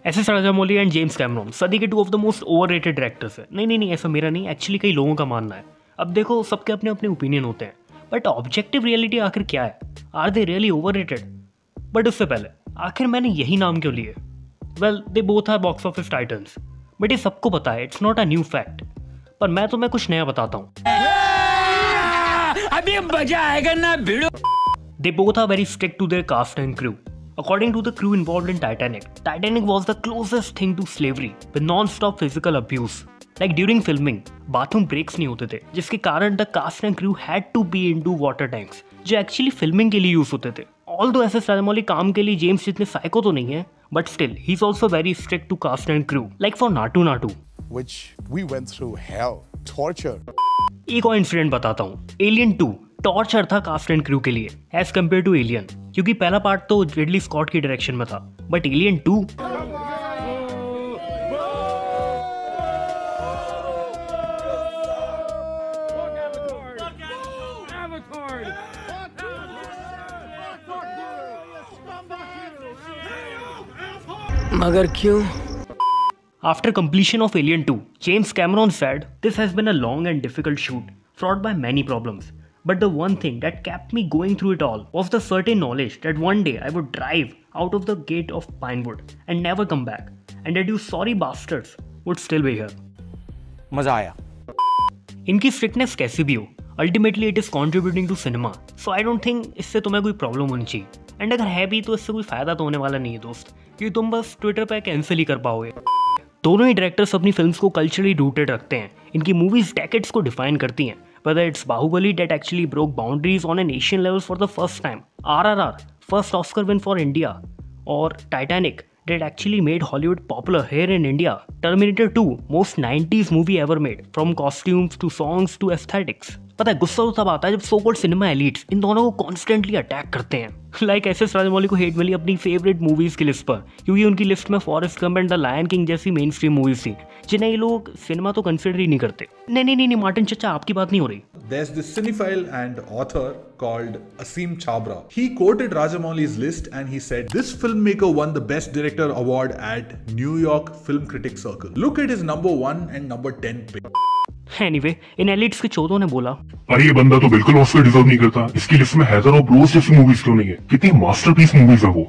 S Rajamouli and James Cameron सदी के two of the most overrated directors है। नहीं, ऐसा मेरा नहीं, एक्चुअली कई लोगों का मानना है। अब देखो, सबके अपने अपने ओपिनियन होते हैं, बट ऑब्जेक्टिव रियलिटी आखिर क्या है? Are they really overrated? But उससे पहले आखिर मैंने यही नाम क्यों लिए? Well, they both are box office titans, but ये सबको पता है, it's not a new fact. पर मैं तुम्हें कुछ नया बताता हूँ। अभी मजा आएगा ना भिड़ो। They both are very strict to their cast and crew. According to the crew involved in Titanic was the closest thing to slavery with non-stop physical abuse. Like during filming, bathroom breaks नहीं होते थे, जिसके कारण the cast and crew had to be into water tanks, जो actually filming के लिए use होते थे। Although एस राजामौली काम के लिए जेम्स जितने साइको तो नहीं है, but still he's also very strict to cast and crew. Like for Naatu, which we went through hell, torture. एक और इंसिडेंट बताता हूँ। एलियन 2 टॉर्चर था कास्ट एंड क्रू के लिए एज कम्पेयर टू एलियन, क्योंकि पहला पार्ट तो रिडली स्कॉट की डायरेक्शन में था, बट एलियन 2 मगर क्यों? After completion of Alien 2, James Cameron said, "This has been a long and difficult shoot, fraught by many problems. But the one thing that kept me going through it all was the certain knowledge that one day I would drive out of the gate of Pinewood and never come back, and that you sorry bastards would still be here." मजा आया। इनकी strictness कैसी भी हो, ultimately it is contributing to cinema, so I don't think इससे तुम्हें कोई problem होनी चाहिए। एंड अगर है भी तो इससे कोई फायदा तो होने वाला नहीं है दोस्त, क्योंकि तुम बस ट्विटर पर कैंसिल ही कर पाओगे। दोनों ही डायरेक्टर्स अपनी फिल्म्स को कल्चरली रूटेड रखते हैं। इनकी मूवीज डेकेड्स को डिफाइन करती हैं, whether it's Bahubali that actually broke boundaries on a nation level for the first time, RRR, first Oscar win for India, or Titanic that actually made Hollywood popular here in India, Terminator 2, most 90s movie ever made, from costumes to songs to aesthetics. पता है गुस्सा तो तब आता है जब so called cinema elites इन दोनों को कॉन्स्टेंटली अटैक करते हैं। लाइक एस राजामौली को हेट मिली अपनी फेवरेट मूवीज की लिस्ट पर, क्योंकि उनकी लिस्ट में Forrest Gump and the Lion King जैसी मेन स्ट्रीम मूवीज थी, जिन्हें ये लोग सिनेमा तो कंसिडर ही नहीं करते। नहीं, मार्टिन चचा, आपकी बात नहीं हो रही। There's this cinephile and author called Asim Chabra. He quoted Rajamouli's list and he said, "This filmmaker won the Best Director award at New York Film Critics Circle. Look at his number 1 and number 10 pick." Anyway, इन elites के चौधों ने बोला, अरे ये बंदा तो बिल्कुल ऑस्कर डिजर्व नहीं करता, इसकी लिस्ट में हैदर और ब्रोस जैसी मूवीज क्यों नहीं है? कितनी मास्टरपीस मूवीज है वो।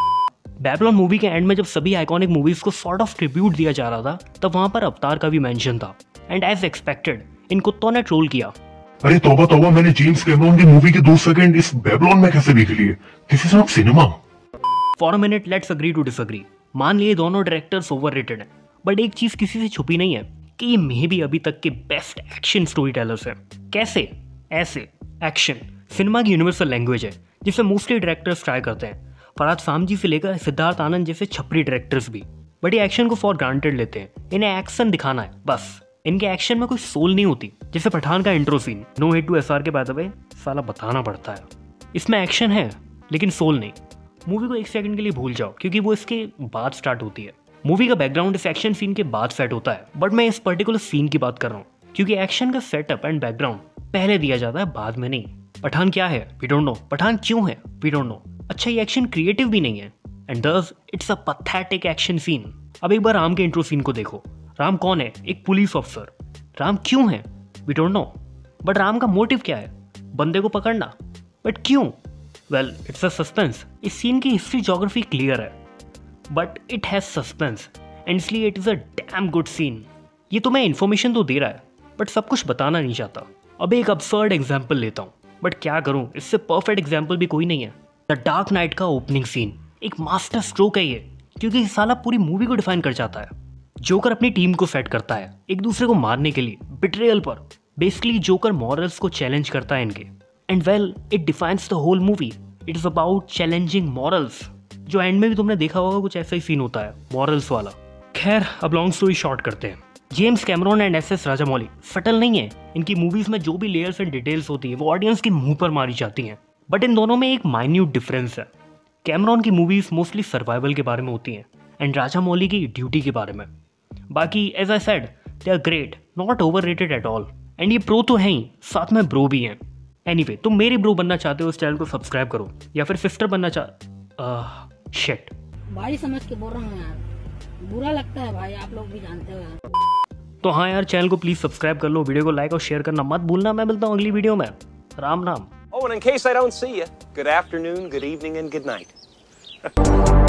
बैबलॉन मूवी के एंड में जब सभी आइकॉनिक मूवीज को सॉर्ट ऑफ ट्रिब्यूट दिया जा रहा था, तब वहां पर अवतार का भी मेंशन था, एंड एज एक्सपेक्टेड इन कुत्तों ने ट्रोल किया। अरे तौबा, मैंने जेम्स कैमरॉन की मूवी के 2 सेकंड इस बैबलॉन में कैसे देख लिए? This is not cinema. For a minute let's agree to disagree. मान लिए दोनों डायरेक्टर्स ओवररेटेड हैं, बट एक चीज किसी से छुपी नहीं है कि ये मे भी अभी तक के बेस्ट एक्शन स्टोरी टेलर्स हैं। कैसे? ऐसे एक्शन सिनेमा की यूनिवर्सल लैंग्वेज है, जिसे मोस्टली डायरेक्टर्स ट्राई करते हैं, फरहाद सामजी से लेकर सिद्धार्थ आनंद जैसे छपरी डायरेक्टर्स भी। बट ये एक्शन को फॉर ग्रांटेड लेते हैं, इन्हें एक्शन दिखाना है बस। इनके एक्शन में कोई सोल नहीं होती, जैसे पठान का intro scene no hit to S R बाद साला बताना पड़ता है, इसमें एक्शन है लेकिन सोल नहीं। मूवी को 1 सेकंड के लिए भूल जाओ, क्योंकि वो इसके बाद स्टार्ट होती है। मूवी का बैकग्राउंड इस एक्शन सीन के बाद सेट होता है, बट मैं इस पर्टिकुलर सीन की बात कर रहा हूँ, क्योंकि एक्शन का सेटअप एंड बैकग्राउंड पहले दिया जाता है, बाद में नहीं। पठान क्या है वी डोंट नो, पठान क्यों है वी डोंट नो। अच्छा, ये एक्शन क्रिएटिव भी नहीं है, and this it's a pathetic action scene. अब एक बार राम के इंट्रो सीन को देखो। राम कौन है? एक पुलिस ऑफिसर। राम क्यों है we don't know, but Ram का मोटिव क्या है? बंदे को पकड़ना, बट क्यों? Well, it's a suspense. इस सीन की हिस्ट्री ज्योग्राफी क्लियर है, but it has suspense, and इसलिए it is a damn good scene. ये तुम्हें इन्फॉर्मेशन तो दे रहा है, बट सब कुछ बताना नहीं चाहता। अब एक अब्सर्ड एग्जाम्पल लेता हूँ, बट क्या करूँ, इससे परफेक्ट एग्जाम्पल भी कोई नहीं है। द डार्क नाइट का ओपनिंग सीन एक मास्टर स्ट्रोक है ये, क्योंकि ये साला पूरी मूवी को डिफाइन कर जाता है। जोकर अपनी टीम को सेट करता है एक दूसरे को मारने के लिए, बिट्रेयल पर। बेसिकली जोकर मॉरल्स को चैलेंज करता है इनके, and well it defines the whole movie. It is about challenging morals, जो एंड में भी तुमने देखा होगा कुछ ऐसा ही सीन होता है, मॉरल्स वाला। खैर, अब लॉन्ग स्टोरी शॉर्ट करते हैं। James Cameron and S Rajamouli subtle नहीं है। इनकी मूवीज में जो भी लेयर्स एंड डिटेल्स होती है वो ऑडियंस के मुंह पर मारी जाती हैं, बट इन दोनों में एक माइन्यूट डिफरेंस है। कैमरॉन की मूवीज मोस्टली सर्वाइवल के बारे में होती हैं, एंड राजामौली की ड्यूटी के बारे में। बाकी as I said, they are great, not overrated at all, and ये प्रो तो हैं ही, साथ में ब्रो भी हैं। एनीवे, तुम मेरी ब्रो बनना चाहते हो इस चैनल को सब्सक्राइब करो, या फिर सिस्टर बनना शिट भाई समझ के बोल रहा हूँ यार। बुरा लगता है भाई, आप लोग भी जानते हो। तो हाँ यार, चैनल को प्लीज सब्सक्राइब कर लो, वीडियो को लाइक और शेयर करना मत भूलना। मैं मिलता हूँ अगली वीडियो में। Ram Ram. Oh, and in case I don't see you, good afternoon, good evening, and good night.